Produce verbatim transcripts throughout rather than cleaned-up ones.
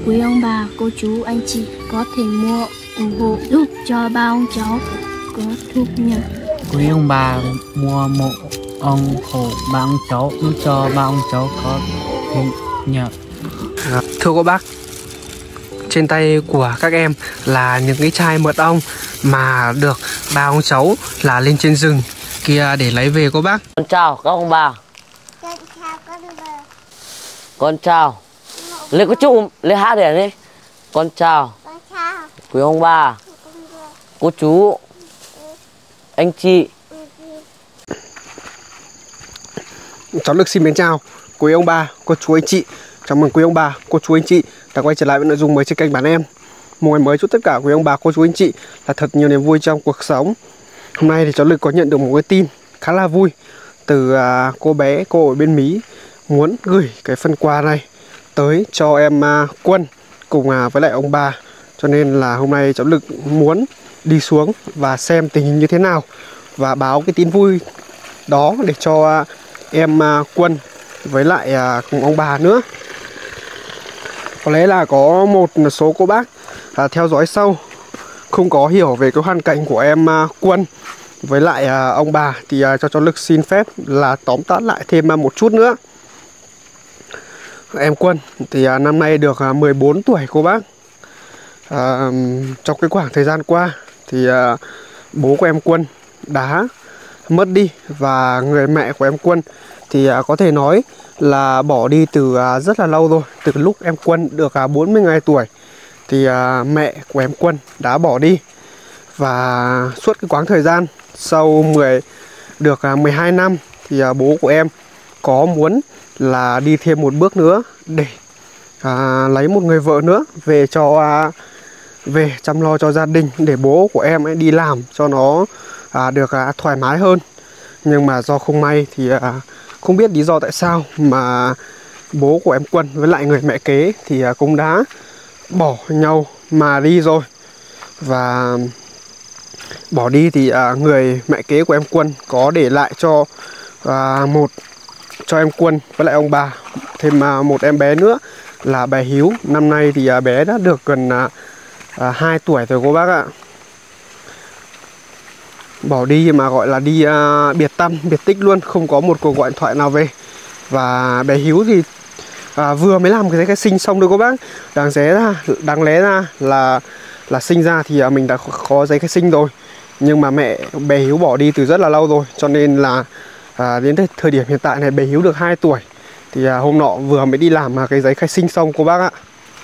quý ông bà, cô chú, anh chị có thể mua ủng hộ giúp cho ba ông cháu có thu nhập. Quý ông bà mua một ủng hộ ba ông cháu giúp cho ba ông cháu có thu nhập. À, thưa cô bác, trên tay của các em là những cái chai mật ong mà được ba ông cháu là lên trên rừng kia để lấy về cô bác. Con chào các ông bà. Con chào các ông bà. Con chào. Lên có chụp, lên hát để đi. Con chào. Con chào. Quý ông bà, cô chú, anh chị. Cháu được xin mến chào quý ông bà, cô chú, anh chị. Chào mừng quý ông bà, cô chú, anh chị đã quay trở lại với nội dung mới trên kênh Bản Em. Một ngày mới chúc tất cả quý ông bà, cô chú, anh chị là thật nhiều niềm vui trong cuộc sống. Hôm nay thì cháu Lực có nhận được một cái tin khá là vui từ à, cô bé, cô ở bên Mỹ muốn gửi cái phần quà này tới cho em à, Quân cùng à, với lại ông bà. Cho nên là hôm nay cháu Lực muốn đi xuống và xem tình hình như thế nào và báo cái tin vui đó để cho à, em à, Quân với lại à, cùng ông bà nữa. Có lẽ là có một số cô bác à, theo dõi sâu không có hiểu về cái hoàn cảnh của em à, Quân với lại à, ông bà thì à, cho cháu Lực xin phép là tóm tắt lại thêm à, một chút nữa. Em Quân thì à, năm nay được à, mười bốn tuổi cô bác. À, trong cái khoảng thời gian qua thì à, bố của em Quân đã mất đi và người mẹ của em Quân thì à, có thể nói là bỏ đi từ à, rất là lâu rồi. Từ lúc em Quân được à, bốn mươi ngày tuổi thì à, mẹ của em Quân đã bỏ đi. Và suốt cái quãng thời gian sau mười được à, mười hai năm thì à, bố của em có muốn là đi thêm một bước nữa để à, lấy một người vợ nữa về cho à, về chăm lo cho gia đình, để bố của em ấy đi làm cho nó à, được à, thoải mái hơn. Nhưng mà do không may thì à, không biết lý do tại sao mà bố của em Quân với lại người mẹ kế thì à, cũng đã bỏ nhau mà đi rồi. Và bỏ đi thì à, người mẹ kế của em Quân có để lại cho à, một cho em Quân với lại ông bà thêm à, một em bé nữa là bé Hiếu. Năm nay thì à, bé đã được gần à, à, hai tuổi rồi cô bác ạ. Bỏ đi mà gọi là đi à, biệt tâm, biệt tích luôn, không có một cuộc gọi điện thoại nào về. Và bé Hiếu thì à, vừa mới làm cái giấy khai sinh xong thôi cô bác. Đáng lẽ ra, đáng lẽ ra là là sinh ra thì à, mình đã có giấy khai sinh rồi. Nhưng mà mẹ bé Hiếu bỏ đi từ rất là lâu rồi, cho nên là à, đến thời điểm hiện tại này bé Hiếu được hai tuổi. Thì à, hôm nọ vừa mới đi làm cái giấy khai sinh xong cô bác ạ.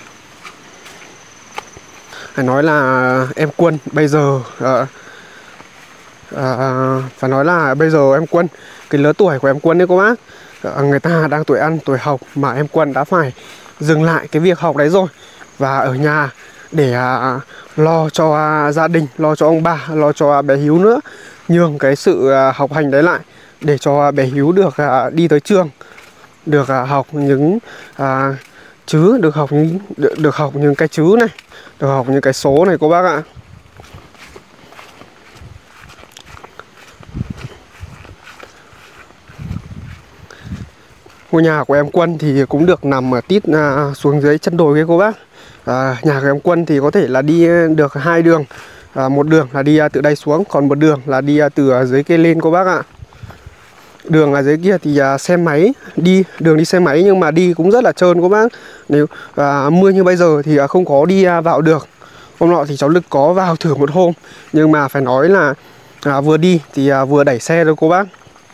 Phải nói là em Quân bây giờ à, à, phải nói là bây giờ em Quân, cái lứa tuổi của em Quân đấy cô bác, à, người ta đang tuổi ăn tuổi học mà em Quân đã phải dừng lại cái việc học đấy rồi và ở nhà để à, lo cho à, gia đình, lo cho ông bà, lo cho à, bé Hiếu nữa, nhường cái sự à, học hành đấy lại để cho à, bé Hiếu được à, đi tới trường, được à, học những à, chữ, được học những được, được học những cái chữ này, được học những cái số này cô bác ạ. Ngôi nhà của em Quân thì cũng được nằm ở tít à, xuống dưới chân đồi kia cô bác. À, nhà của em Quân thì có thể là đi được hai đường, à, một đường là đi từ đây xuống, còn một đường là đi từ dưới kia lên cô bác ạ. Đường ở dưới kia thì à, xe máy đi, đường đi xe máy nhưng mà đi cũng rất là trơn cô bác. Nếu à, mưa như bây giờ thì à, không có đi à, vào được. Hôm nọ thì cháu Lực có vào thử một hôm, nhưng mà phải nói là à, vừa đi thì à, vừa đẩy xe thôi cô bác.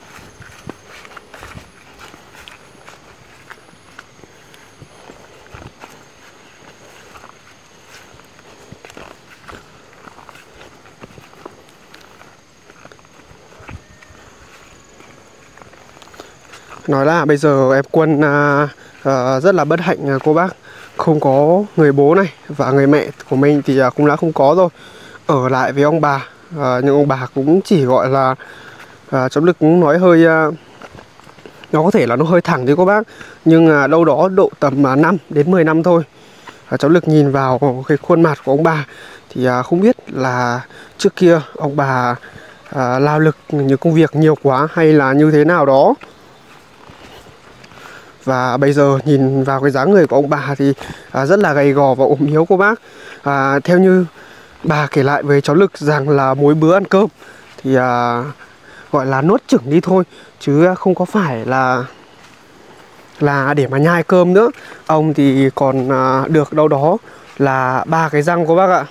Nói là bây giờ em Quân à, à, rất là bất hạnh à, cô bác. Không có người bố này và người mẹ của mình thì à, cũng đã không có rồi. Ở lại với ông bà, à, nhưng ông bà cũng chỉ gọi là à, cháu Lực cũng nói hơi à, nó có thể là nó hơi thẳng đấy cô bác. Nhưng à, đâu đó độ tầm à, năm đến mười năm thôi. à, Cháu Lực nhìn vào cái khuôn mặt của ông bà thì à, không biết là trước kia ông bà à, lao lực những công việc nhiều quá hay là như thế nào đó. Và bây giờ nhìn vào cái dáng người của ông bà thì à, rất là gầy gò và ốm yếu cô bác. à, Theo như bà kể lại với cháu Lực rằng là mỗi bữa ăn cơm thì à, gọi là nuốt chửng đi thôi, chứ không có phải là là để mà nhai cơm nữa. Ông thì còn à, được đâu đó là ba cái răng cô bác ạ.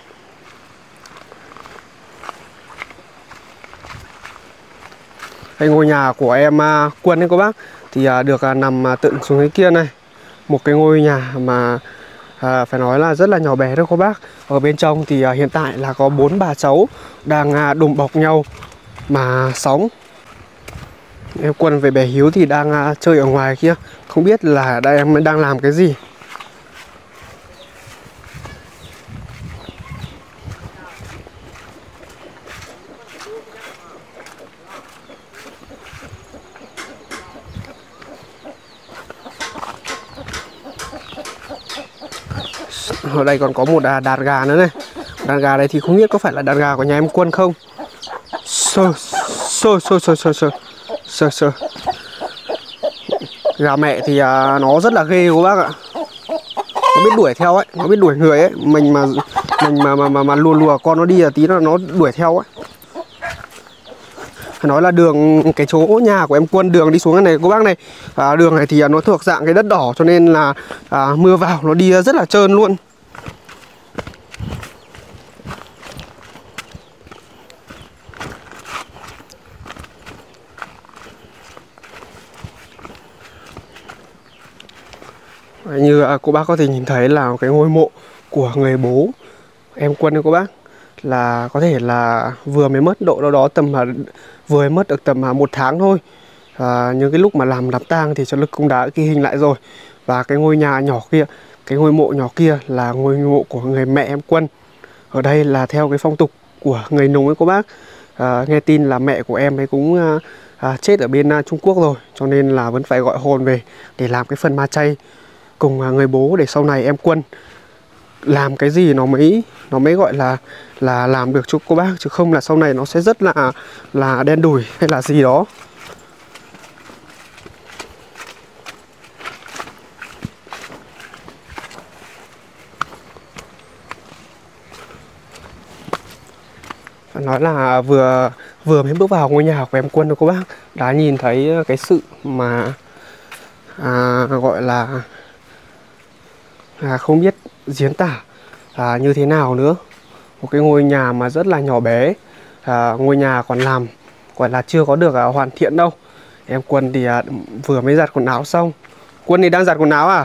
Đây, ngôi nhà của em à, Quân ấy cô bác, thì à, được à, nằm à, tận xuống cái kia này. Một cái ngôi nhà mà à, phải nói là rất là nhỏ bé đó cô bác. Ở bên trong thì à, hiện tại là có bốn bà cháu đang à, đùm bọc nhau mà sống. Em Quân với bé Hiếu thì đang à, chơi ở ngoài kia, không biết là đây em đang làm cái gì. Ở đây còn có một đàn, đàn gà nữa này. Đàn gà này thì không biết có phải là đàn gà của nhà em Quân không. Sơ sơ sơ sơ sơ sơ sơ sơ Gà mẹ thì à, nó rất là ghê cô bác ạ. Nó biết đuổi theo ấy, nó biết đuổi người ấy. Mình mà mình mà mà mà, mà lùa lùa con nó đi là tí nó nó đuổi theo ấy. Phải nói là đường, cái chỗ nhà của em Quân, đường đi xuống cái này cô bác này, à, đường này thì nó thuộc dạng cái đất đỏ, cho nên là à, mưa vào nó đi rất là trơn luôn. Như à, cô bác có thể nhìn thấy là cái ngôi mộ của người bố em Quân đấy cô bác, là có thể là vừa mới mất độ đâu đó tầm à, vừa mới mất được tầm à, một tháng thôi. à, Những cái lúc mà làm đám tang thì cháu Lực cũng đã ghi hình lại rồi. Và cái ngôi nhà nhỏ kia, cái ngôi mộ nhỏ kia là ngôi mộ của người mẹ em Quân. Ở đây là theo cái phong tục của người Nùng ấy cô bác. à, Nghe tin là mẹ của em ấy cũng à, à, chết ở bên à, Trung Quốc rồi, cho nên là vẫn phải gọi hồn về để làm cái phần ma chay cùng à, người bố, để sau này em Quân làm cái gì nó mới nó mới gọi là là làm được cho cô bác, chứ không là sau này nó sẽ rất là là đen đủi hay là gì đó. Phải nói là vừa vừa mới bước vào ngôi nhà của em Quân rồi cô bác đã nhìn thấy cái sự mà à, gọi là à, không biết diễn tả à, như thế nào nữa. Một cái ngôi nhà mà rất là nhỏ bé, à, ngôi nhà còn làm gọi là chưa có được à, hoàn thiện đâu. Em Quân thì à, vừa mới giặt quần áo xong. Quân thì đang giặt quần áo à?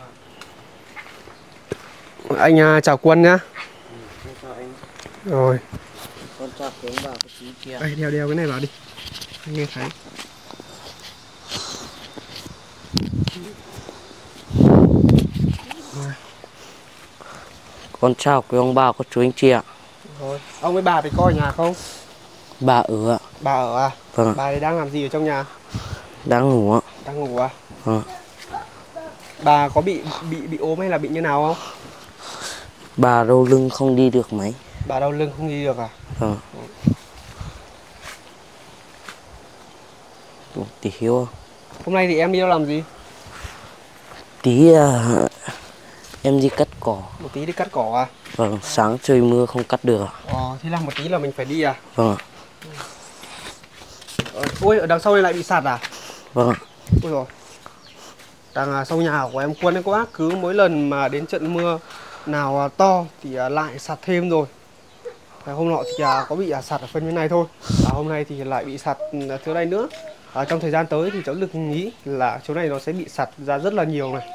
Anh à, chào Quân nhá. Rồi. Đây, đeo đeo cái này vào đi, anh nghe thấy. Con chào quý ông bà, cô chú anh chị ạ. Rồi, ông với bà thì có ở nhà không? Bà ở ạ. Bà ở à? Vâng. Bà thì đang làm gì ở trong nhà? Đang ngủ ạ. Đang ngủ à? Vâng. Bà có bị bị bị ốm hay là bị như nào không? Bà đau lưng không đi được mấy. Bà đau lưng không đi được à? Vâng. Tí Hiếu. Hôm nay thì em đi đâu làm gì? Tí uh, em đi cắt cỏ. Một tí đi cắt cỏ à? Vâng, sáng trời mưa không cắt được. Ờ, thế là một tí là mình phải đi à? Vâng. Ờ, ôi, ở đằng sau này lại bị sạt à? Vâng. Ôi rồi. Đằng sau nhà của em Quân ấy cô bác, cứ mỗi lần mà đến trận mưa nào to thì lại sạt thêm rồi. À, hôm nọ thì có bị sạt ở phần bên này thôi, à, hôm nay thì lại bị sạt chỗ này nữa. À, trong thời gian tới thì cháu được nghĩ là chỗ này nó sẽ bị sạt ra rất là nhiều này.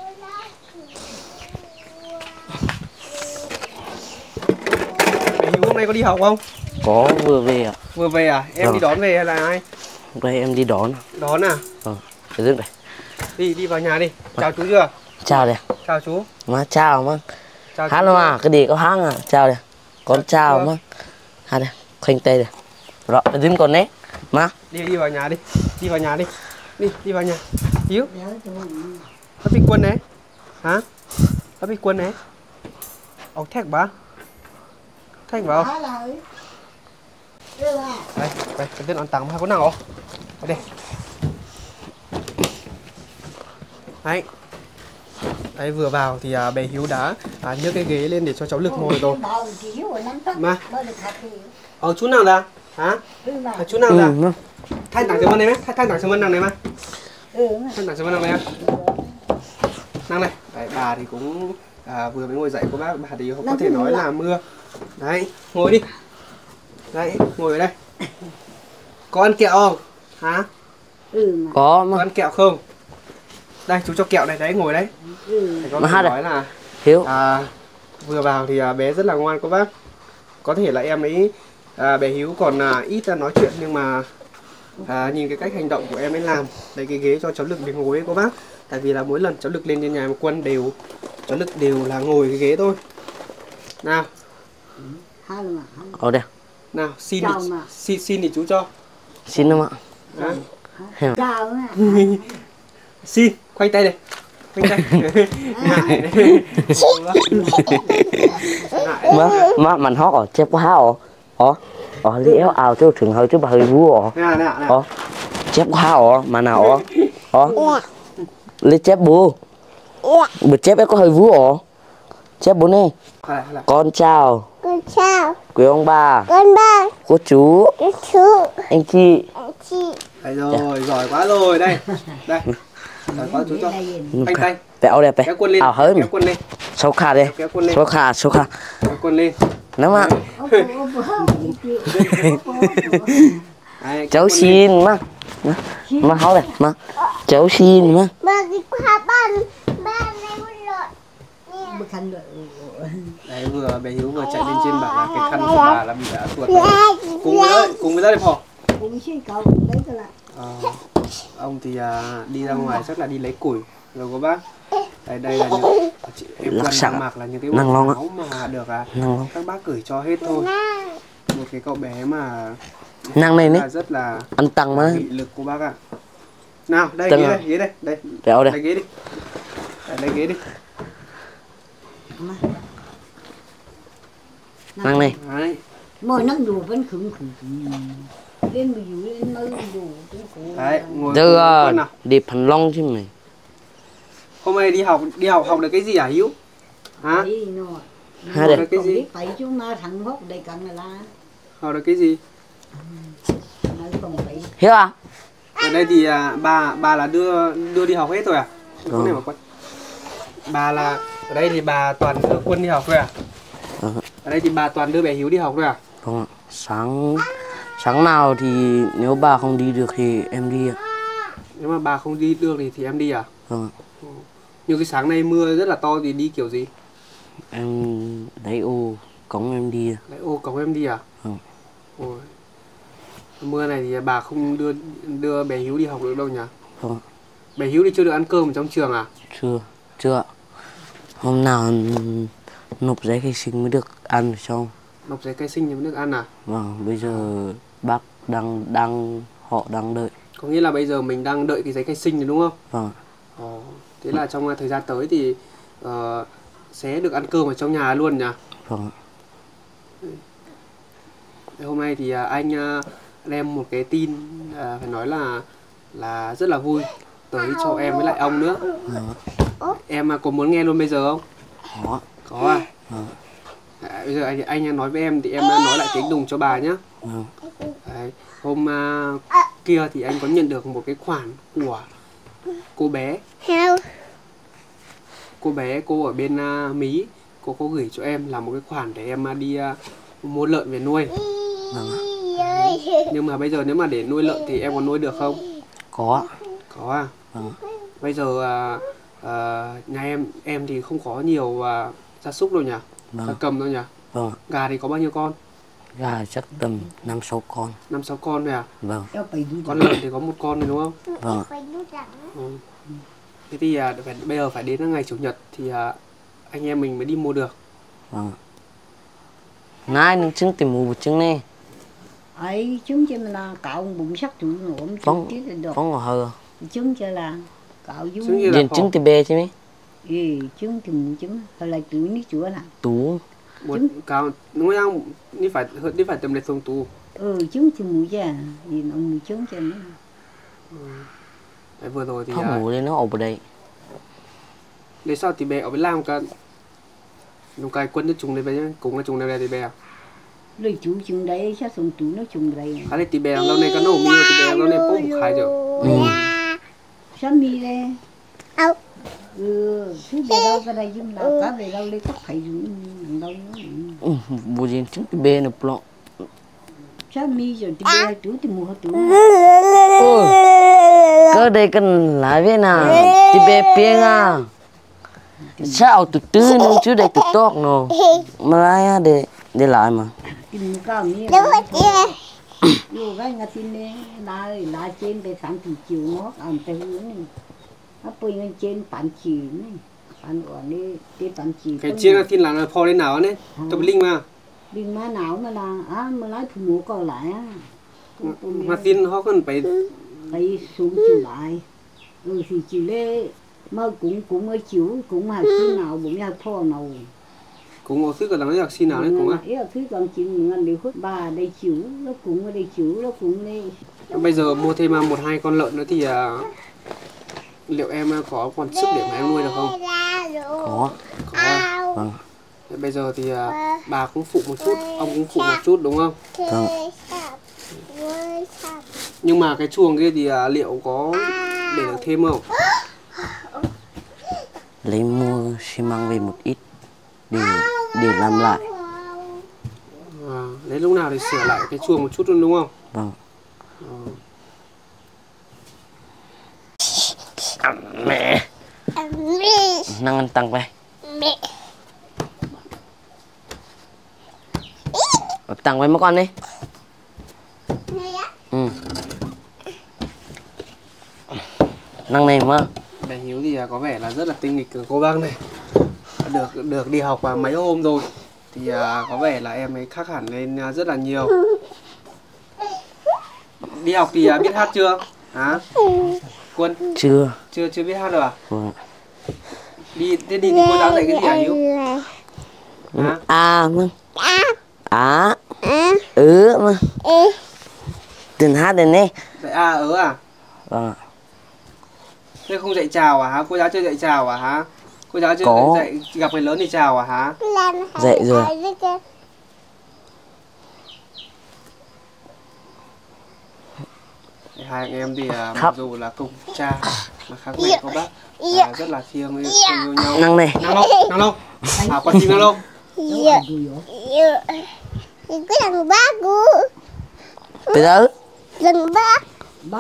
Hiếu hôm nay có đi học không? Có, vừa về ạ. Vừa về à? Em vâng. đi đón về hay là ai? Hôm nay em đi đón. Đón à? Vâng. Để dừng đây. Đi đi vào nhà đi. Chào chú chưa? Chào đây. Chào chú. Má chào má. Chào Hát mà cái gì có hát à? Chào đây. Con chào má. Hát đây. Khoanh tay đây. Rồi, dừng con đấy. Má. Đi đi vào nhà đi. Đi vào nhà đi. Đi đi vào nhà. Hiếu. Nó bị Quân đấy. Hả? Nó bị Quân đấy. Ông thét bá. Thét vào. Đây, đây, cái tên ăn tặng hai con nào? Ở đây. Đấy. Đấy vừa vào thì à, bé Hiếu đã à, nhấc cái ghế lên để cho cháu Lực ngồi rồi. Mà. Ờ chú nào ra? Hả? À, chú nào ra? Ừ, Thanh tảng sớm này mấy? Thanh tảng sớm năng này mà. Thanh tảng sớm năng này em. Năng này. Đấy, bà thì cũng à, vừa mới ngồi dậy cô bác, bà thì không có thể nói là mưa. Đấy, ngồi đi. Đấy, ngồi ở đây. Có ăn kẹo không? Hả? ừ, có mà. Có ăn kẹo không? Đây chú cho kẹo này, đấy ngồi đấy. Ừ. Có Mà nói là Hiếu à, vừa vào thì à, bé rất là ngoan cô bác. Có thể là em ấy à, bé Hiếu còn à, ít nói chuyện nhưng mà à, nhìn cái cách hành động của em ấy làm. Lấy cái ghế cho cháu Lực để ngồi ấy cô bác. Tại vì là mỗi lần cháu Lực lên trên nhà một Quân đều cháu Lực đều là ngồi cái ghế thôi. Nào. Ở đây. Nào xin thì, xin xin thì chú cho. Xin không ạ? Chào ạ. Xin, khoanh tay đây. Khoanh tay. Má, má mình hót rồi, chép quá rồi. Ồ, ồ, lý éo ào chứ thường hơi chứ bà hơi vua rồi. Nè, nè, nè. Ồ, chép quá rồi, mà nào ồ. Ồ, lý chép bố. Bữa chép ấy có hơi vua rồi. Chép bố nè. Con chào. Con chào. Quý ông bà. Con ba. Cô chú. Cô chú. Anh chị. Anh chị. Đây rồi, giỏi quá rồi, đây. Đây. Giỏi quá chú cho. Khoanh tay. Vẹo đẹp Kéo quân lên. ảo hơi Kéo quân lên. Sâu khả đây. Kéo quân lên. Sâu khả, sâu khả. Kéo quân lên. Nắm ạ. Đấy, Cháu xin má. Má hót đây, má. Cháu xin má. Ba đi qua ban. Ba này một lợn. Đấy vừa bé Hiếu vừa chạy lên trên bảo là cái khăn của bà là bị đã tuột rồi. Cùng với đó, cùng với đó đi phò. À, ông thì à, đi ra ngoài chắc là đi lấy củi rồi cô bác. Đây đây là những chị em Quân đang mặc là những cái bộ áo mà được à các bác gửi cho hết thôi. Một cái cậu bé mà năng này là rất là ăn tăng má. nghị lực cô bác ạ. À. Nào đây ghế đây ghế đây đây. Đây đây ghế đi. Đây, đây ghế đi. Năng này. Mồi năng đủ vẫn khủng khủng. Lên mà dụ lên mơ đủ. Đấy, ngồi Được đi phần long chứ này. Hôm nay đi học đi học học được cái gì hả Hiếu? Hả? Hai đây. Cái gì? Phải chú mà thằng hốt đây cần là Học được cái gì? Hiếu à? Ở đây thì à, bà bà là đưa đưa đi học hết rồi à? Cái này mà Quân. Bà là ở đây thì bà toàn đưa Quân đi học thôi à? Ừ. Ở đây thì bà toàn đưa bé Hiếu đi học thôi à? Không ạ. Sáng sáng nào thì nếu bà không đi được thì em đi ạ. Nếu mà bà không đi được thì thì em đi à? Vâng ạ. Như cái sáng nay mưa rất là to thì đi kiểu gì? Em lấy ô cống em đi. Lấy ô cống em đi à? Vâng. Ôi. Mưa này thì bà không đưa đưa bé Hiếu đi học được đâu nhỉ? Vâng. Bé Hiếu thì chưa được ăn cơm ở trong trường à? Chưa, chưa ạ. Hôm nào nộp giấy khai sinh mới được ăn được không? Nộp giấy khai sinh thì mới được ăn à? Vâng, bây giờ bác đang đang họ đang đợi. Có nghĩa là bây giờ mình đang đợi cái giấy khai sinh rồi đúng không? Vâng. Ồ, thế là trong thời gian tới thì uh, sẽ được ăn cơm ở trong nhà luôn nhỉ? Vâng. Hôm nay thì uh, anh uh, đem một cái tin uh, phải nói là là rất là vui tới cho em với lại ông nữa. Vâng. Em uh, có muốn nghe luôn bây giờ không? Có. Có à? Vâng. À, bây giờ anh anh nói với em thì em nói lại tiếng Đùng cho bà nhé. Vâng. Đấy, hôm uh, kia thì anh có nhận được một cái khoản của cô bé. Cô bé cô ở bên uh, Mỹ, cô có gửi cho em là một cái khoản để em uh, đi uh, mua lợn về nuôi. Vâng. Nhưng mà bây giờ nếu mà để nuôi lợn thì em có nuôi được không? Có. Có à? Vâng. Bây giờ uh, uh, nhà em em thì không có nhiều uh, gia súc đâu nhỉ? Vâng. Gia cầm đâu nhỉ? Vâng. Gà thì có bao nhiêu con? Gà chắc tầm năm sáu con. Năm sáu con thôi à? Vâng. Con lợn thì có một con rồi đúng không? Vâng. Ừ. Thế thì à, phải, bây giờ phải đến ngày chủ nhật thì à, anh em mình mới đi mua được. Vâng. Nãy nó trứng tìm mù trứng nè. Ấy trứng cho mình là cạo bụng sắt trụ ổm Phóng chứ được. phóng ngồi hơ. Trứng cho là cạo vú. Điền trứng thì bê chứ mấy. Ừ, trứng thì mù trứng, hay là tủ ní chúa là. Tú. Một cao đúng không? Đi phải đi phải tầm lịch thông tú. Ừ, trứng thì mù chứ. Vì nó mù trứng cho nó. Ừ. Đấy, vừa rồi thì Không à, ngủ lên nó ổn ở đây. Để sao thì bè ở bên làm cả nông cài quân nước trùng này vậy cũng là trùng này thì bè lấy chú chừng đấy chắc sống tú nó chừng đấy hay là thì bè lâu này có nổ mì thì bè lâu này bốc một khai rồi sao mì đây ừ thứ bè đâu cái này chúng nào cá bè đâu lấy cắt phải dùng đâu ừ bùi gì chứ bè nó plọ sao mì rồi thì bè tú thì mua tú cơ đây cần lại với nào thì bè pieng à sao từ từ nó chứ đây từ tốt nó mà lại để để lại mà tìm cao mì dù cái ngắt tin này là là trên cái sáng từ chiều nó ăn tới hướng này nó bơi lên trên bàn chỉ này bàn ở đây cái bàn chỉ cái chiên là tin là phò lên nào đấy tập linh mà linh mà nào mà là à mà lấy phụ nữ còn lại á mà tin họ cần phải phải xuống chiều lại ừ thì chiều lê mà cũng cũng ở chiều cũng mà khi nào cũng như phò nào cũng có thứ còn là cái xin nào đấy cũng á ý là thứ còn chiều ngân để hút bà đây chiều nó cũng ở đây chiều nó cũng đây bây giờ mua thêm một hai con lợn nữa thì uh, liệu em có còn sức để mà em nuôi được không? Có. Có. Vâng. Thế bây giờ thì uh, bà cũng phụ một chút, ông cũng phụ một chút đúng không? Vâng. Nhưng mà cái chuồng kia thì uh, liệu có để được thêm không? Lấy mua xi măng về một ít để để làm lại. À, lấy lúc nào thì sửa lại cái chuồng một chút luôn đúng không? Vâng. À. Mẹ. Năng ăn tăng về. Tăng về mấy con đi. Ừ. Năng này mà. Bé Hiếu thì có vẻ là rất là tinh nghịch của cô bác này. Được được đi học mấy hôm rồi thì à, có vẻ là em ấy khác hẳn lên rất là nhiều. Đi học thì à, biết hát chưa? Hả? Quân? Chưa. Chưa chưa biết hát được à? Vâng. Đi thế đi, đi cô giáo dạy cái gì hả Hiếu? Hả? À vâng. À. Ừ mà. Từng hát đến đây. Dạy a ớ à? Vâng. Thế không dạy chào à hả? Cô giáo chưa dạy chào à hả? Cô giáo chưa Có. dạy gặp người lớn thì chào à hả? Dạy rồi. Hai anh em thì à, mặc Khóc. dù là cùng cha mà khác mẹ cô bác à, rất là thiêng yêu nhau. Năng này. Năng lông, năng lông. À con chim năng lông. Cái thằng bác cô. Bây giờ. Thằng bác. bác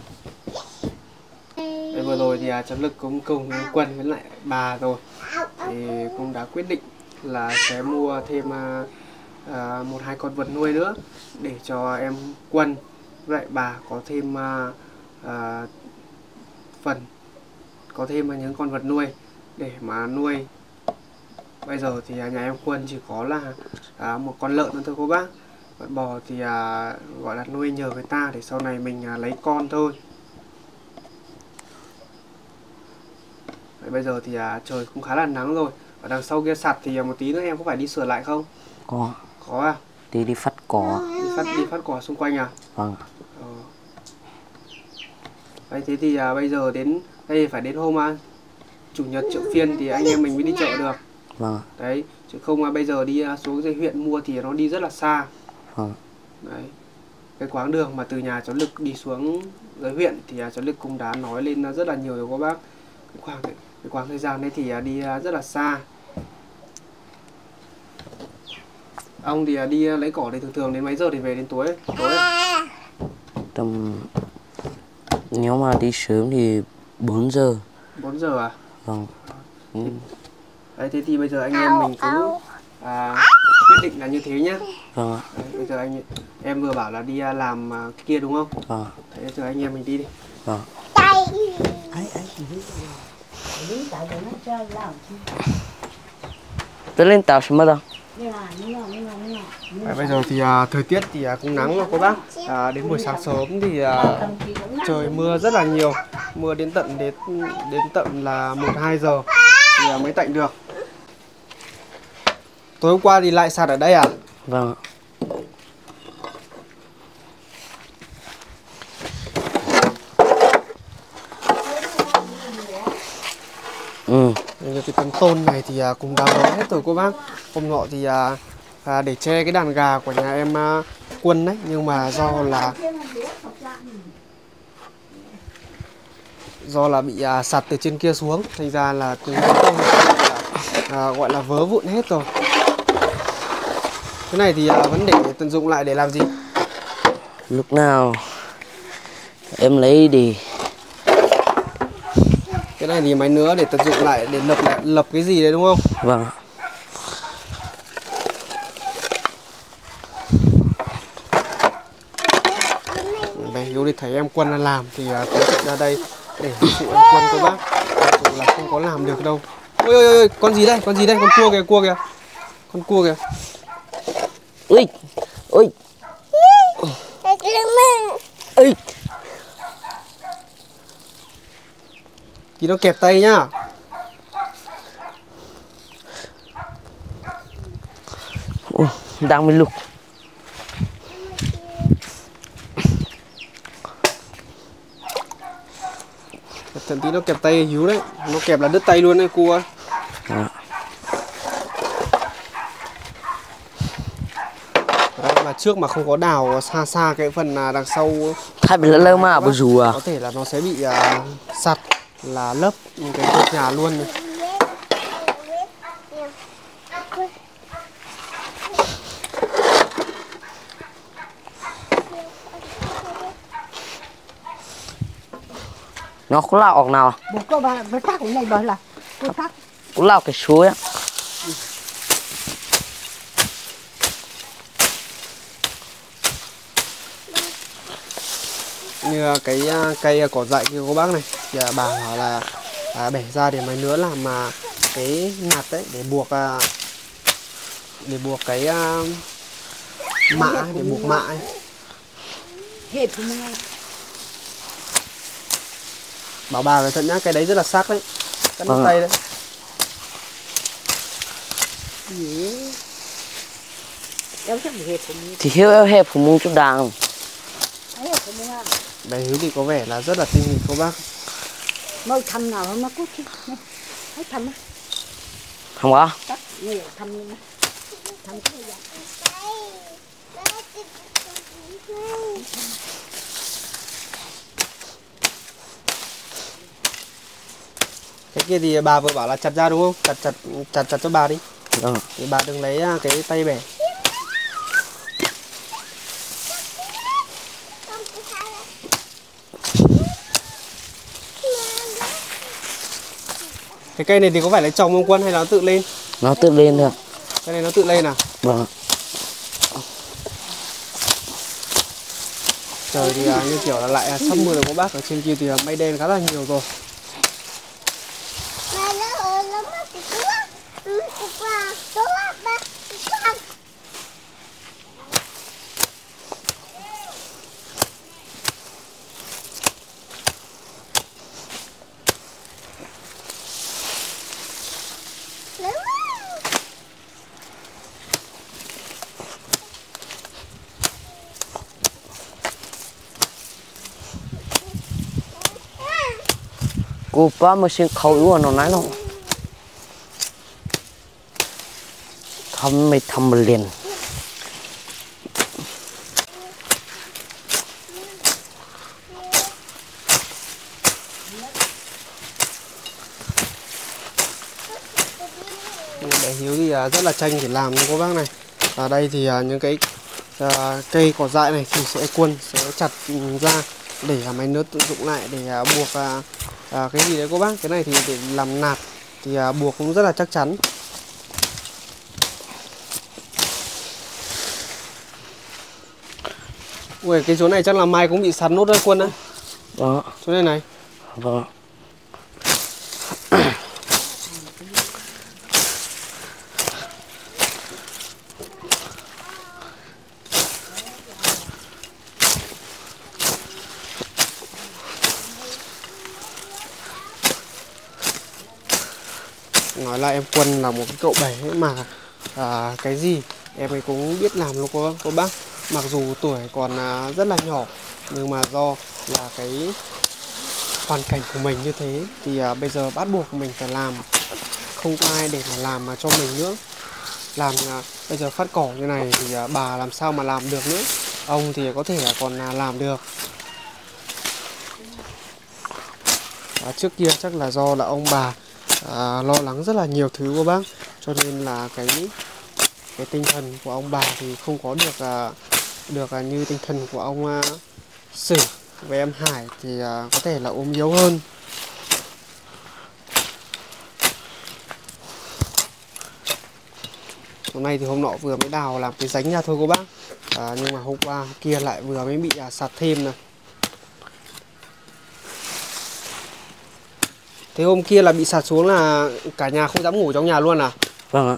Đây vừa rồi thì à, cháu Lực cũng cùng Quân với lại bà rồi thì cũng đã quyết định là sẽ mua thêm à, à, một hai con vật nuôi nữa để cho em Quân với lại bà có thêm à, à, phần có thêm những con vật nuôi để mà nuôi. Bây giờ thì nhà em Quân chỉ có là à, một con lợn nữa thôi cô bác. Con bò thì à, gọi là nuôi nhờ người ta để sau này mình à, lấy con thôi. Đấy, bây giờ thì à, trời cũng khá là nắng rồi. Ở đằng sau kia sạt thì à, một tí nữa em có phải đi sửa lại không? Có. Có à? Đi đi phát cỏ. Đi phát, đi phát cỏ xung quanh à? Vâng. Ờ. Đấy, thế thì à, bây giờ đến đây phải đến hôm à, chủ nhật chợ phiên thì anh em mình mới đi chợ được. Vâng. Đấy, chứ không à, bây giờ đi à, xuống dưới huyện mua thì nó đi rất là xa. Vâng. Đấy, cái quãng đường mà từ nhà cháu Lực đi xuống dưới huyện thì à, cháu Lực cũng đã nói lên à, rất là nhiều rồi các bác. Cái khoảng, cái khoảng thời gian đấy thì à, đi à, rất là xa. Ông thì à, đi à, lấy cỏ thì thường thường đến mấy giờ thì về đến tối ấy? Tối ấy? Tầm nếu mà đi sớm thì bốn giờ. bốn giờ à? Vâng. Ừ. Đấy, thế thì bây giờ anh em mình cứ à, quyết định là như thế nhá. Vâng ạ. Đấy, bây giờ anh em vừa bảo là đi à, làm à, kia đúng không? Vâng. Thế bây giờ anh em mình đi đi. Vâng. Tôi lên tàu xem đâu. Đấy, bây giờ thì à, thời tiết thì à, cũng nắng rồi cô bác. À, đến buổi sáng sớm thì à, trời mưa rất là nhiều, mưa đến tận đến đến tận là một hai giờ thì à, mới tạnh được. Tối hôm qua thì lại sạt ở đây à? Vâng. Bây Ừ. tấm tôn này thì à, cũng đã vỡ hết rồi cô bác. Hôm nọ thì à, à, để che cái đàn gà của nhà em à, Quân đấy, nhưng mà do là do là bị à, sạt từ trên kia xuống, thành ra là cái tôn à, gọi là vỡ vụn hết rồi. Cái này thì à, vẫn để tận dụng lại để làm gì? Lúc nào em lấy đi. Cái này thì máy nữa để tận dụng lại để lập lại lập cái gì đấy đúng không? Vâng. Đây, Hiếu đi thấy em Quân làm thì à, tôi chạy ra đây để phụ em Quân các bác. Thực sự là không có làm được đâu. Ôi ôi ôi, con gì đây? Con gì đây? Con cua kìa, cua kìa. Con cua kìa. Ui, ui. Ui. Thì nó kẹp tay nhá. Ui, đang mới lục. Thậm tí nó kẹp tay Hiếu đấy. Nó kẹp là đứt tay luôn đấy cua. À. Đấy, mà trước mà không có đào xa xa cái phần là đằng sau Thay bị lỡ lơ mà bù rù à. có thể là nó sẽ bị uh, sạt là lấp cái cột nhà luôn này. Nó có lao ọc nào? Bố cô bà bà thác cái này bảo là cô thác. Có lao cái suối á. Như cái cây cỏ dại kia cô bác này thì bà bảo là à, bẻ ra để máy nữa làm mà cái nạt đấy để buộc à, để buộc cái à, mạ để buộc mạ ấy. Hẹp của mình. Bảo bà cẩn thận nhá, cái đấy rất là sắc đấy, cắt Vâng tay đấy. Em chắc bị hẹp của mình. Thì hiếu eo hẹp của mông chút đàng. Hẹp của mình à. Bé Hiếu thì có vẻ là rất là tinh nghịch cô bác. Mời thăm nào mà cút chứ. Hãy thăm á. Không có. Tắt nhiều thăm luôn á. Thăm cái gì vậy? Cái kia thì bà vừa bảo là chặt ra đúng không? Chặt chặt chặt chặt cho bà đi. Vâng. Thì bà đừng lấy cái tay bẻ. Cái cây này thì có phải là trồng không Quân hay là nó tự lên? Nó tự lên được. Cái này nó tự lên à? Vâng. Trời thì à, như kiểu là lại sắp mưa rồi các bác. Ở trên kia thì mây đen khá là nhiều rồi. Cô ba mà xin khẩu yếu nó nói nó. Thầm mày thầm liền. Bé Hiếu thì à, rất là tranh để làm cho cô bác này. Ở đây thì à, những cái à, cây cỏ dại này thì sẽ Quân sẽ chặt ra để à, máy nước tự dụng lại để à, buộc à, à, cái gì đấy cô bác. Cái này thì để làm nạt thì à, buộc cũng rất là chắc chắn. Ui, cái chỗ này chắc là mai cũng bị sạt nốt đấy Quân đấy. Vâng. Chỗ này này. Vâng. Nói là em Quân là một cái cậu bé mà à, cái gì em ấy cũng biết làm luôn cô, cô bác. Mặc dù tuổi còn à, rất là nhỏ nhưng mà do là cái hoàn cảnh của mình như thế thì à, bây giờ bắt buộc mình phải làm. không có ai để mà làm mà cho mình nữa. Làm à, bây giờ phát cỏ như này thì à, bà làm sao mà làm được nữa. Ông thì có thể là còn à, làm được. À, trước kia chắc là do là ông bà à, lo lắng rất là nhiều thứ của bác, cho nên là cái cái tinh thần của ông bà thì không có được à, được à, như tinh thần của ông à, Sử với em Hải thì à, có thể là ốm yếu hơn. Hôm nay thì hôm nọ vừa mới đào làm cái rãnh ra thôi cô bác, à, nhưng mà hôm qua hôm kia lại vừa mới bị à, sạt thêm này. Thế hôm kia là bị sạt xuống là cả nhà không dám ngủ trong nhà luôn à? Vâng ạ.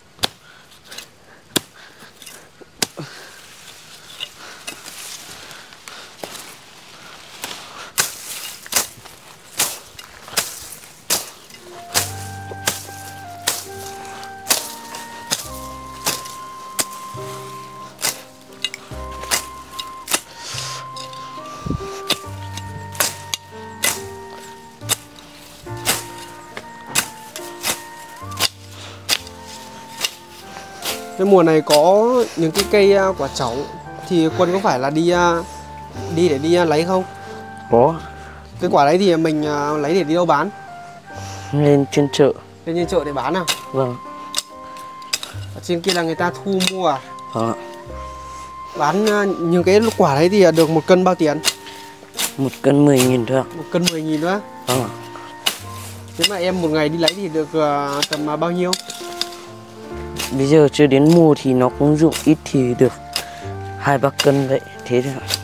Cái mùa này có những cái cây quả chẩu thì Quân có phải là đi đi để đi lấy không? Có. Cái quả đấy thì mình lấy để đi đâu bán? Lên trên chợ. Lên trên chợ để bán à? Vâng. Ở trên kia là người ta thu mua à? Vâng ạ. Bán những cái quả đấy thì được một cân bao tiền? Một cân mười nghìn thôi ạ. Một cân mười nghìn nữa? Vâng ạ. Thế mà em một ngày đi lấy thì được tầm bao nhiêu? Bây giờ chưa đến mùa thì nó cũng dụng ít thì được hai ba cân vậy, thế thôi ạ.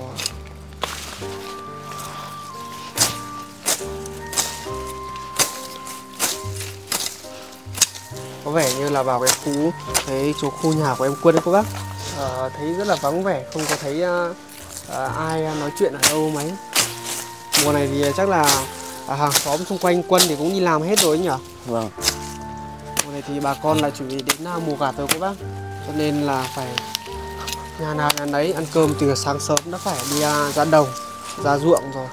Có vẻ như là vào cái khu cái chỗ khu nhà của em Quân đấy cô bác, à, thấy rất là vắng vẻ, không có thấy uh, uh, ai nói chuyện ở đâu mấy. Mùa này thì chắc là uh, hàng xóm xung quanh Quân thì cũng đi làm hết rồi nhỉ? Vâng. Mùa này thì bà con là chuẩn bị đến uh, mùa gặt rồi cô bác, cho nên là phải nhà nào nhà nấy ăn cơm từ sáng sớm đã phải đi uh, ra đồng, ra ruộng rồi.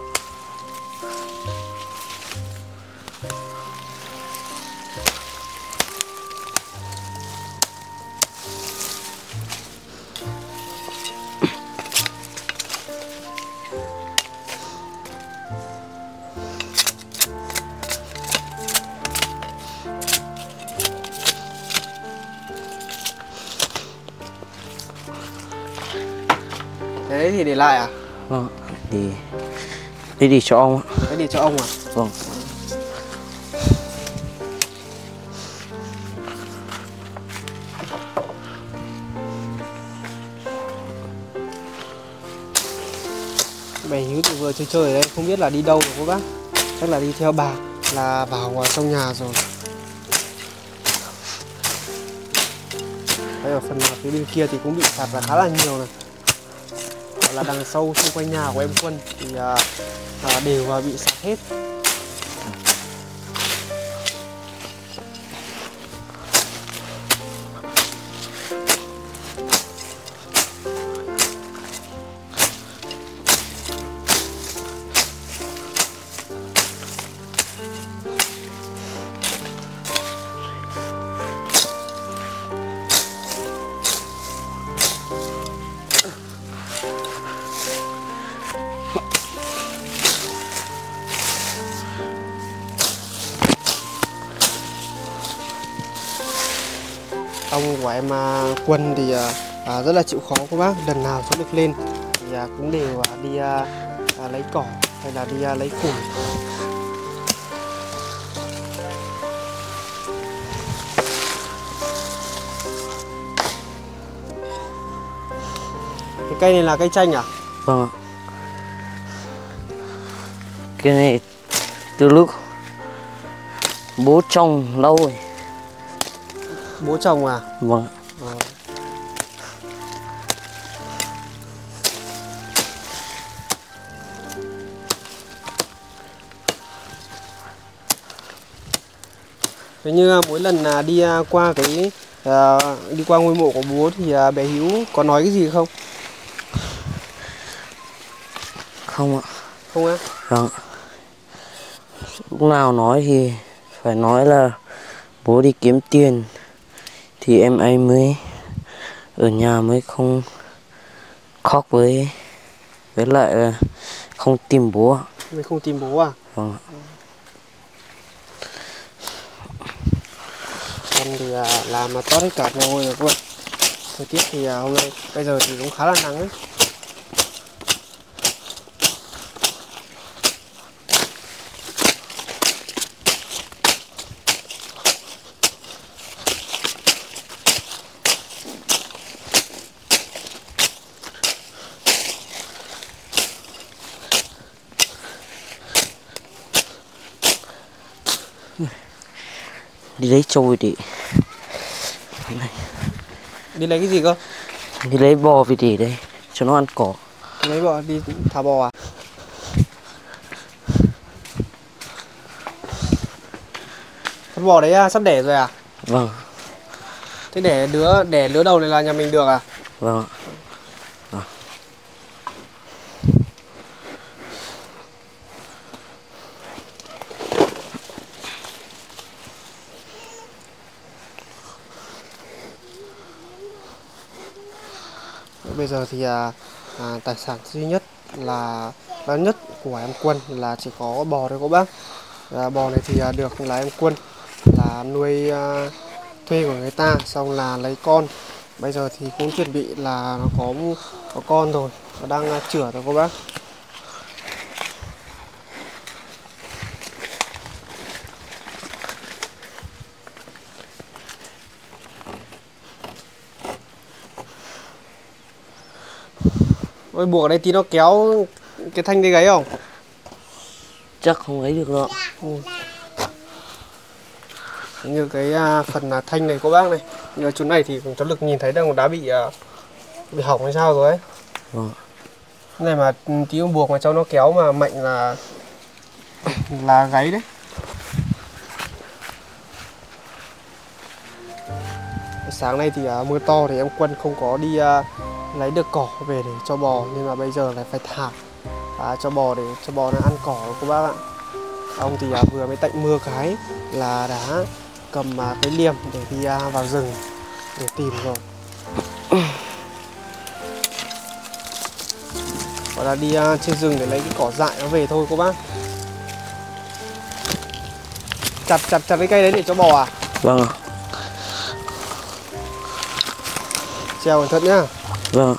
Thế đấy thì để lại à? Vâng, để để để cho ông ạ. Đấy để cho ông à? Vâng. Bé Hiếu thì vừa chơi chơi ở đây, không biết là đi đâu rồi cô bác. Chắc là đi theo bà, là vào trong nhà rồi. Đây ở phần phía bên kia thì cũng bị sạt là khá là nhiều này. Gọi là đằng sau xung quanh nhà của em Quân thì à, à, đều à, bị sạt hết. Ông của em à, Quân thì à, rất là chịu khó các bác, lần nào xuống được lên thì à, cũng đều à, đi à, à, lấy cỏ hay là đi à, lấy củi. Cái cây này là cây chanh à? Vâng ạ. Cái này từ lúc bố trồng lâu rồi. Bố trồng à? Vâng. Ờ. Thế như mỗi lần là đi qua cái à, đi qua ngôi mộ của bố thì à, bé Hiếu có nói cái gì không? Không ạ. Không á? Vâng. Lúc nào nói thì phải nói là bố đi kiếm tiền thì em ấy mới ở nhà mới không khóc với với lại là không tìm bố. Mình không tìm bố à? Vâng. Con thì à, làm mà tót hết cả mồ hôi rồi các bạn. Thời tiết thì à, hôm nay bây giờ thì cũng khá là nắng ấy. Đi lấy trâu để Đi lấy cái gì cơ? đi lấy bò về để đây cho nó ăn cỏ. Lấy bò đi thả bò à? Con bò đấy à, sắp đẻ rồi à? Vâng. Thế để đứa đẻ lứa đầu này là nhà mình được à? Vâng. À. Bây giờ thì à, à, tài sản duy nhất là lớn nhất của em Quân là chỉ có bò thôi các bác. À, bò này thì à, được là em Quân là nuôi à, thuê của người ta, xong là lấy con. Bây giờ thì cũng chuẩn bị là nó có có con rồi, nó đang à, chửa rồi các bác. Ôi buộc ở đây tí nó kéo cái thanh dây gáy không? Chắc không ấy được đâu. Ừ. Như cái à, phần à, thanh này các bác này, như chỗ này thì cháu Lực nhìn thấy đang đã bị à, bị hỏng hay sao rồi ấy. Vâng. Cái này mà tí ông buộc mà cho nó kéo mà mạnh là là gáy đấy. Sáng nay thì à, mưa to thì em Quân không có đi à, lấy được cỏ về để cho bò, nhưng mà bây giờ lại phải thả à, cho bò để cho bò nó ăn cỏ các bác ạ. Ông thì à, vừa mới tạnh mưa cái là đã cầm à, cái liềm để đi à, vào rừng để tìm rồi. Gọi là đi à, trên rừng để lấy cái cỏ dại nó về thôi các bác. Chặt chặt chặt cái cây đấy để cho bò à? Vâng. Treo cẩn thận nhá. Vâng.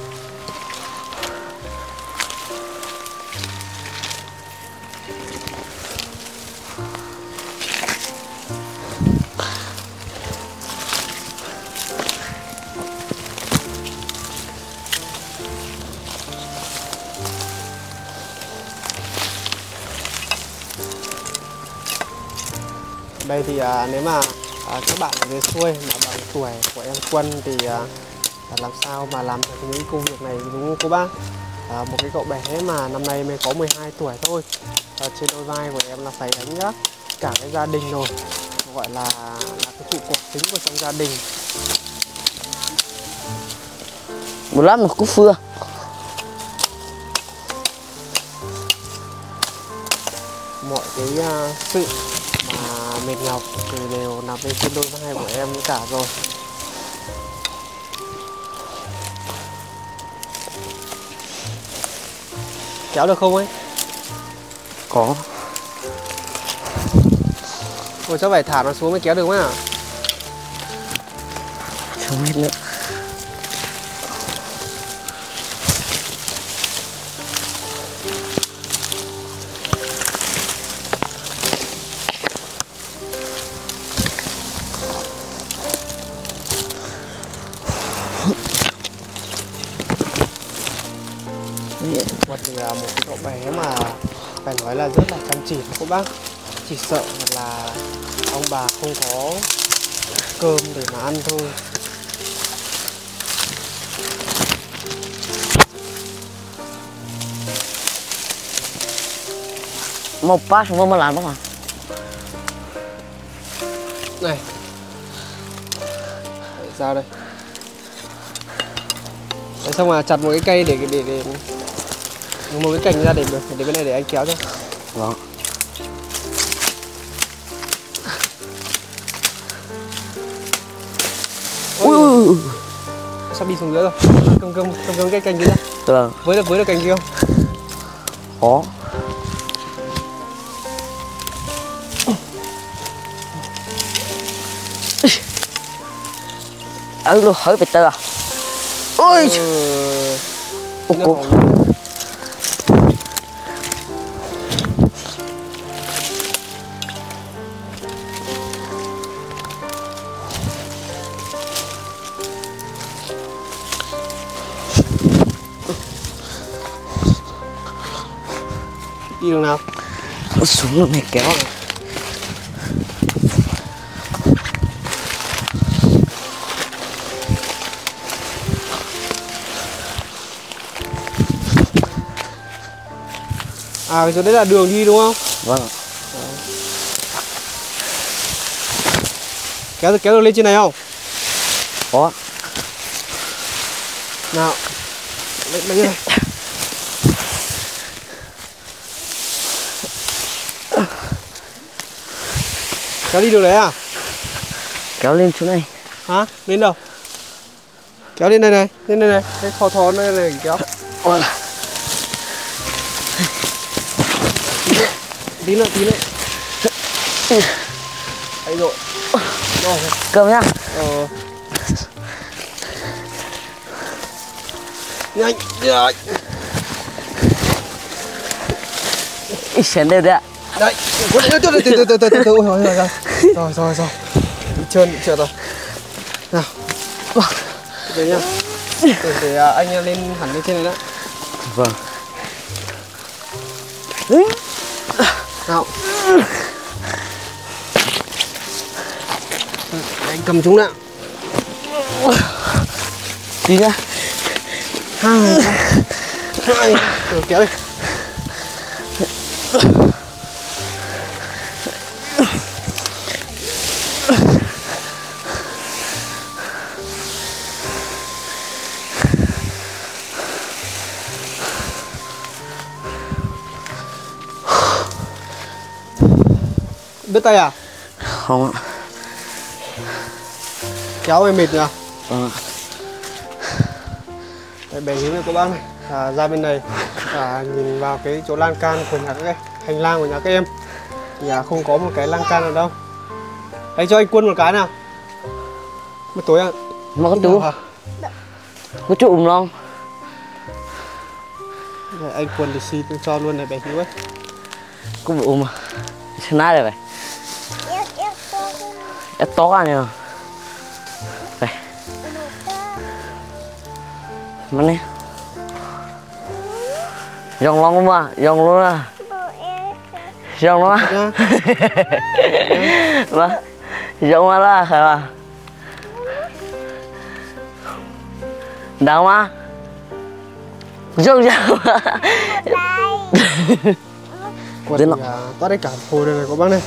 Đây thì à, nếu mà à, các bạn ở dưới xuôi mà bằng tuổi của em Quân thì à, làm sao mà làm được những công việc này đúng không cô bác? À, một cái cậu bé mà năm nay mới có mười hai tuổi thôi, à, trên đôi vai của em là phải gánh vác cả cái gia đình rồi, gọi là, là cái trụ cột chính của trong gia đình. Một lát nó cũng phưa. Mọi cái uh, sự mà mệt nhọc thì đều nằm bên trên đôi vai của em cả rồi. Kéo được không ấy? Có. Ôi cháu phải thả nó xuống mới kéo được mà. Không biết nữa. Quân thì là một cái cậu bé mà phải nói là rất là chăm chỉ các bác. Chỉ sợ là ông bà không có cơm để mà ăn thôi. Một bát không mà làm bác à? Này. Để ra đây. Đấy, xong là chặt một cái cây để để để một cái cành ra để để bên này để anh kéo cho. Vâng. sắp đi xuống dưới rồi. Cầm cầm cầm cầm cái cành kia ra. Vâng. Với được với được cành kia không? Có. Ở luôn hỏi về tơ à? Ôi. Ừ. Ô cô. Đi đường nào? Nó xuống luôn này kéo. À cái chỗ đấy là đường đi đúng không? Vâng. Kéo kéo được lên trên này không? Có. Nào. Lấy lấy này. Kéo đi đường đấy à? Kéo lên chỗ này. Hả? Lên đâu? Kéo lên đây này, lên đây này, cái thò thò đây này kéo. Ôi. Tí nữa, tí nữa. Đấy rồi. Rồi. Cầm nhá. Ờ. Nhanh, nhanh. Ý xén đều đấy ạ. Đấy, từ từ từ từ từ từ từ từ rồi rồi rồi rồi rồi rồi bị trơn bị trượt rồi nào để nhá để, để anh lên hẳn lên trên này đã. Vâng. Nào anh cầm chúng đã Đi nhá. hai hai rồi kéo đi. Đứt tay à? Không ạ. Kéo em mệt nhỉ? Vâng ạ. Đây, bẻ hướng này các bác này à, ra bên này à, nhìn vào cái chỗ lan can của nhà các em, hành lang của nhà các em thì à, không có một cái lan can nào đâu. Hãy cho anh Quân một cái nào. Mất tối à? Mà có chú. Có chú ủng không? Đây, anh Quân thì xì tôi cho luôn này bẻ hướng ấy. Có bị ủng à? Xem nát rồi vậy. Ép to à nhờ. Đây. Mà nè. Dòng long không à? Dòng luôn à? Dòng luôn à? Vâng. Dòng mà là phải mà. Đâu mà? Dòng dòng. Quân thì à, toát đấy cả hồ đây này các bác này.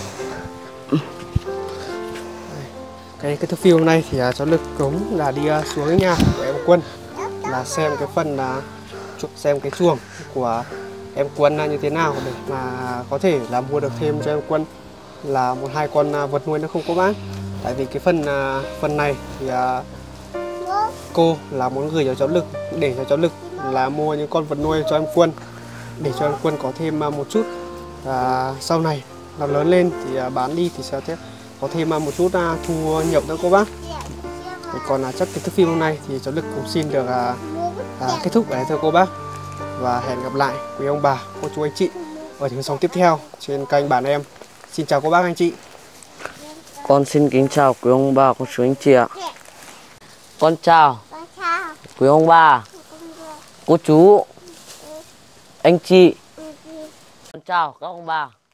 Cái cái thước phim hôm nay thì uh, cháu Lực cống là đi uh, xuống cái nhà của em Quân là xem cái phần là uh, xem cái chuồng của em Quân là như thế nào để mà có thể là mua được thêm cho em Quân là một hai con uh, vật nuôi nó không có bác. Tại vì cái phần uh, phần này thì uh, cô là muốn gửi cho cháu Lực để cho cháu Lực là mua những con vật nuôi cho em Quân để cho em Quân có thêm uh, một chút uh, sau này nó lớn lên thì uh, bán đi thì sẽ tiếp có thêm một chút uh, thu nhập nữa cô bác. Còn uh, chắc cái thước phim hôm nay thì cháu Lực cũng xin được uh, uh, kết thúc ở đây thôi cô bác, và hẹn gặp lại quý ông bà, cô chú anh chị ở những sóng tiếp theo trên kênh Bản Em. Xin chào cô bác anh chị. Con xin kính chào quý ông bà, cô chú anh chị ạ. Con chào quý ông bà, cô chú anh chị. Con chào các ông bà.